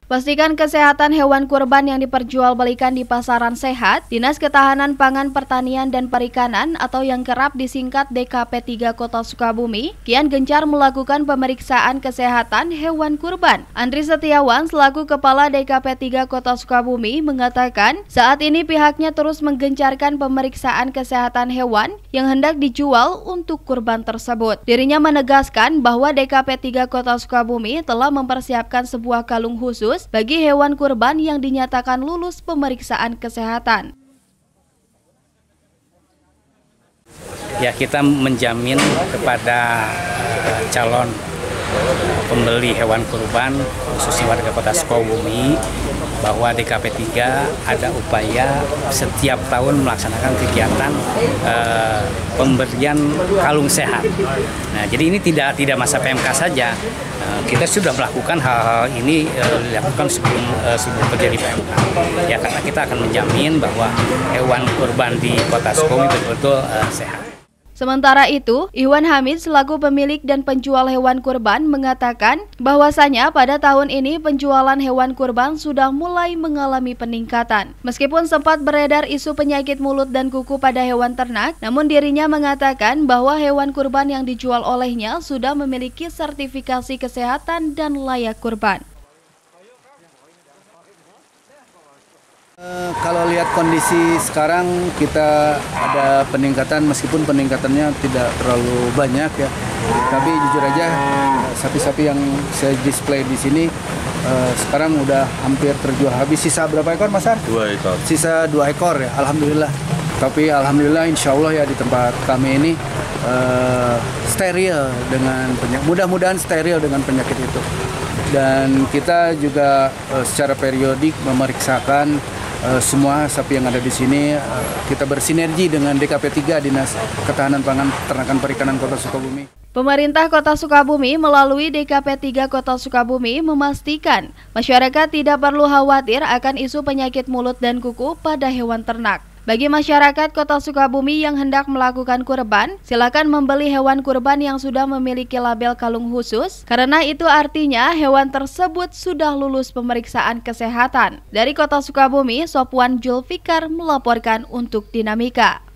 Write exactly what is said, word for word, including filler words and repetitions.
Pastikan kesehatan hewan kurban yang diperjualbelikan di pasaran sehat. Dinas Ketahanan Pangan Pertanian dan Perikanan atau yang kerap disingkat D K P tiga Kota Sukabumi kian gencar melakukan pemeriksaan kesehatan hewan kurban. Andri Setiawan selaku Kepala D K P tiga Kota Sukabumi mengatakan saat ini pihaknya terus menggencarkan pemeriksaan kesehatan hewan yang hendak dijual untuk kurban tersebut. Dirinya menegaskan bahwa D K P tiga Kota Sukabumi telah mempersiapkan sebuah kalung khusus bagi hewan kurban yang dinyatakan lulus pemeriksaan kesehatan. Ya, kita menjamin kepada uh, calon pembeli hewan kurban khususnya warga Kota Sukabumi bahwa D K P tiga ada upaya setiap tahun melaksanakan kegiatan uh, pemberian kalung sehat. Nah, jadi ini tidak tidak masa P M K saja. Uh, kita sudah melakukan hal-hal ini uh, dilakukan sebelum uh, sebelum terjadi P M K. Ya, karena kita akan menjamin bahwa hewan kurban di Kota Sukabumi betul-betul uh, sehat. Sementara itu, Iwan Hamid selaku pemilik dan penjual hewan kurban mengatakan bahwasanya pada tahun ini penjualan hewan kurban sudah mulai mengalami peningkatan. Meskipun sempat beredar isu penyakit mulut dan kuku pada hewan ternak, namun dirinya mengatakan bahwa hewan kurban yang dijual olehnya sudah memiliki sertifikasi kesehatan dan layak kurban. Uh, kalau lihat kondisi sekarang kita ada peningkatan, meskipun peningkatannya tidak terlalu banyak ya, tapi jujur aja sapi-sapi yang saya display di sini uh, sekarang udah hampir terjual habis. Sisa berapa ekor, Mas Ar? Dua ekor. Sisa dua ekor ya, alhamdulillah. Tapi alhamdulillah insya Allah ya di tempat kami ini uh, steril dengan penyakit. Mudah-mudahan steril dengan penyakit itu. Dan kita juga uh, secara periodik memeriksakan Uh, semua sapi yang ada di sini. Uh, kita bersinergi dengan D K P tiga Dinas Ketahanan Pangan Ternakan Perikanan Kota Sukabumi. Pemerintah Kota Sukabumi melalui D K P tiga Kota Sukabumi memastikan masyarakat tidak perlu khawatir akan isu penyakit mulut dan kuku pada hewan ternak. Bagi masyarakat Kota Sukabumi yang hendak melakukan kurban, silakan membeli hewan kurban yang sudah memiliki label kalung khusus, karena itu artinya hewan tersebut sudah lulus pemeriksaan kesehatan. Dari Kota Sukabumi, Sopwan Julfikar melaporkan untuk Dinamika.